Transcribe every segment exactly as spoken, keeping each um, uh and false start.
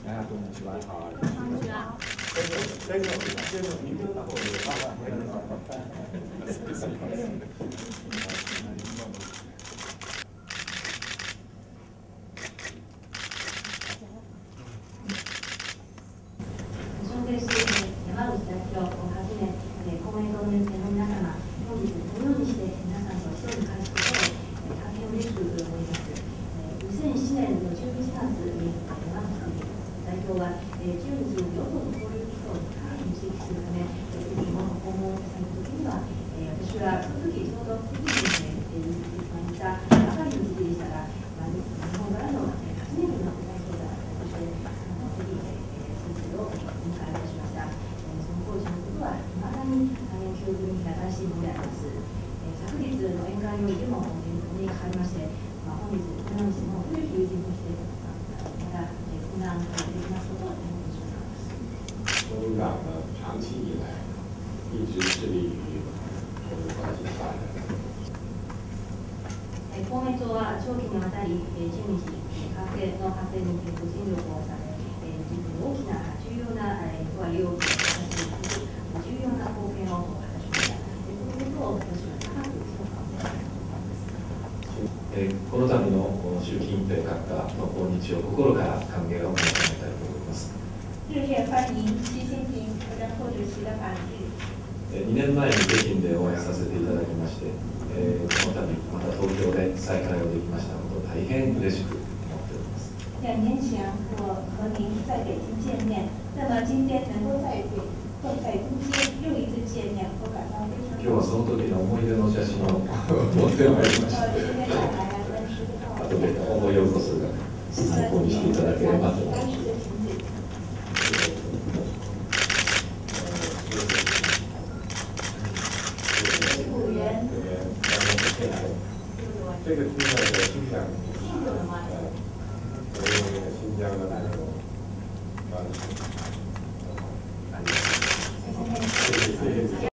あ、こんにちは。 こんにちは。尊敬する山口代表をはじめ、公明党の皆様、本日このようにして皆さんと一人に返すことで大変嬉しく思います。にせんななねんのじゅういちがつに山口代表は中日与党の交流機構に会に出席するため、いつも訪問されたときには、私はその時ちょうど北京に行ってまいったばかりの時期でしたが、日本からの初めての代表だとして、北京で先生を迎えいたしました。その当時のことは、いまだに大変記憶に新しいものであります。昨日の宴会においても念頭にかかりまして、本日、このようにしても古い友人として、また、懇談できますことを思ってしまいます。 国民党呢，长期以来一直致力于中日关系发展。 公明党は長期にわたり、中日関係の発展にご尽力をされ、大きな重要な役割を果たしていく重要な貢献を果たしました。このことを私は高く評価をしたいと思います。 この度の習近平閣下の訪日を心から歓迎を申し上げたいと思います。 热烈欢迎习近平国家副主席的访日。 にねんまえに北京でお会いさせていただきまして、えー、この度また東京で再会をできましたことを大変嬉しく思っております。 两年前我和您在北京见面，那么今天能够在北在东京又一次见面，我感到非常。 今日はその時の思い出の写真を持ってまいりました。後で思い起こすが参考にしていただければと思います。 这个听到的新疆，呃，新疆的那种，啊，谢谢谢谢。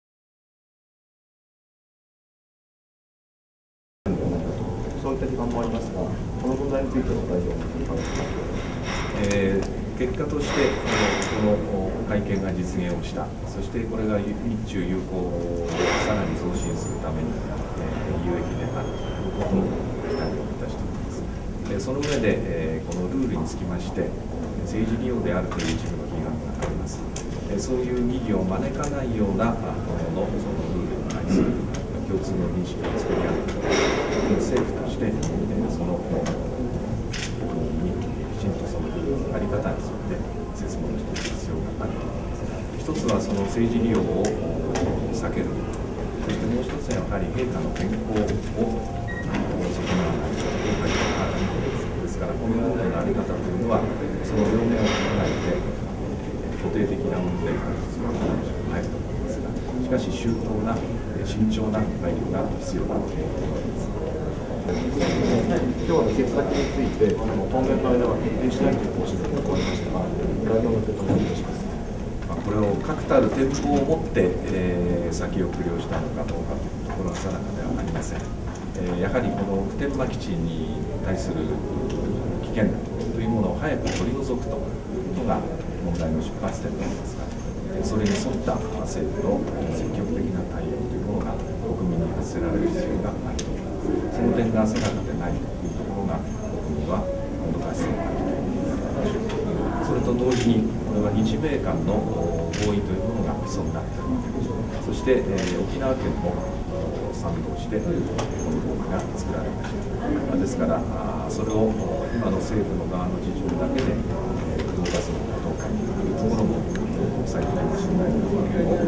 そういった時間もありますが、この問題についての代表のいかがですか。 えー、結果として、この会見が実現をした、そしてこれが日中友好をさらに増進するために、えー、有益であるということを期待をいたしております。えー、その上で、えー、このルールにつきまして、政治利用であるという一部の批判があります。えー、そういう疑義を招かないようなもののそのルールに対する共通の認識を作り上げて、政府として、えー、その国民にきちんとその在り方について説明をしていく必要があると思います。一つはその政治利用を避ける、そしてもう一つはやはり陛下の健康を責任がないというかあるですから、この問題の在り方というのはその両面を考えて固定的な運転が必要ないと思いますが、しかし周到な慎重な配慮が必要だと思います。 今日の決策について、公明党の間は決定しないという方針が変わりましたが、代表の受け止めをお願いします。 これを確たる展望を持って、えー、先送りをしたのかどうかというところは定かではありません。えー、やはりこの普天間基地に対する危険というものを早く取り除くということが問題の出発点でありますが、それに沿った政府の積極的な対応というものが国民に発せられる必要があると思います。その点が定かでないというところが国民はもどかしさを感じています。それと同時にこれは日米間の合意というものが基礎になっているわけです。そして、えー、沖縄県も賛同してこの合意が作られました。ですからそれを今の政府の側の事情だけで動かすのかどうかというところも最近の信頼の部分を